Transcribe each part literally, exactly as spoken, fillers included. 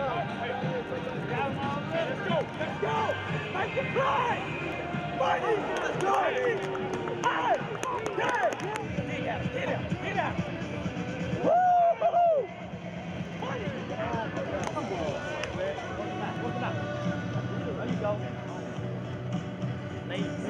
Let's go, let's go! Make the play! Money! Let's go! Hey! Hey! Get out, get out, get out! Woo! Money! Come on, man. What's the matter? There you go. Late.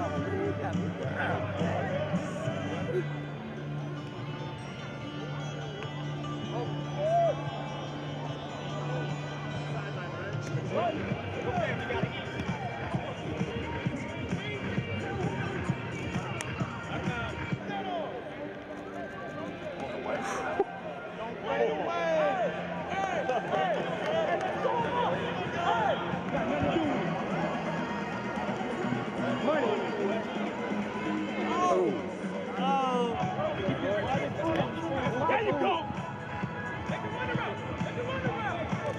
There you go! Make it run around! Make it run around!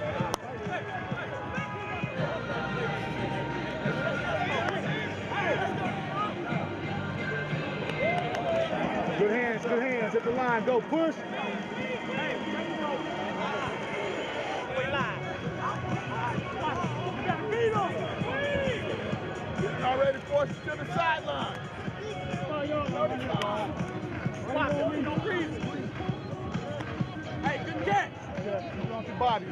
Good hands, good hands at the line. Go push. We live. You gotta beat him! Already forced you to the sideline. Watch it, no reason. Hey, good catch. On your body.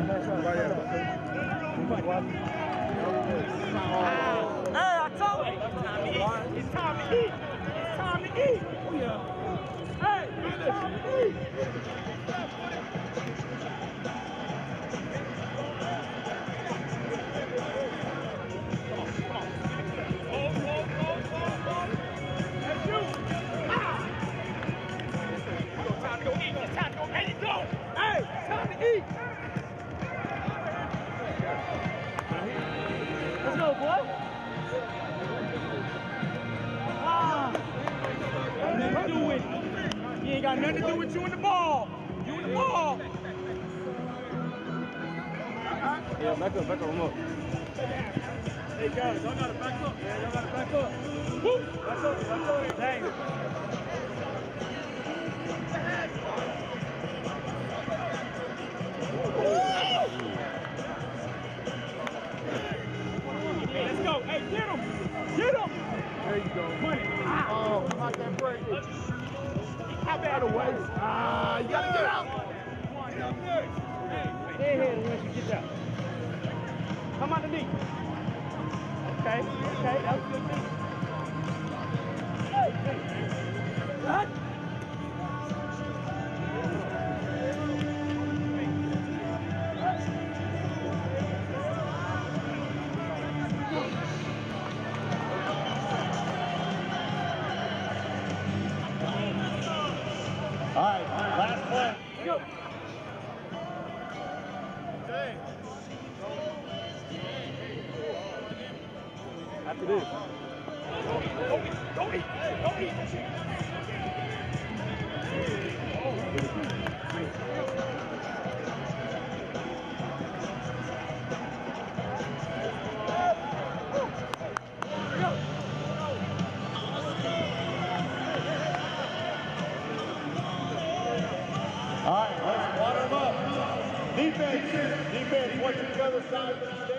Hey, I told you. It's time to eat. It's time to eat. It's time to eat. Hey, it's time to eat. Time to go eat. It's time to go. Hey, go. Hey, it's time to eat. Let's go, boy. Ah. Nothing to do with it. You ain't got nothing to do with you and the ball. You and the ball. Yeah, back up, back up, come up. Hey guys, y'all gotta back up, man. Y'all gotta back up. Woo! Back up, back up. Dang. Hey, let's go. Hey, get him. Get him. There you go. Money. Ah. Oh, not that break. How bad away? Ah, you gotta get out. Stay ahead once you get down. Come underneath. Okay, okay, that was good too. Hey, hey. What? All right, last play. Go. After this. Go eat, go eat, go eat. All right, let's water them up. Defense, defense, watch each other side.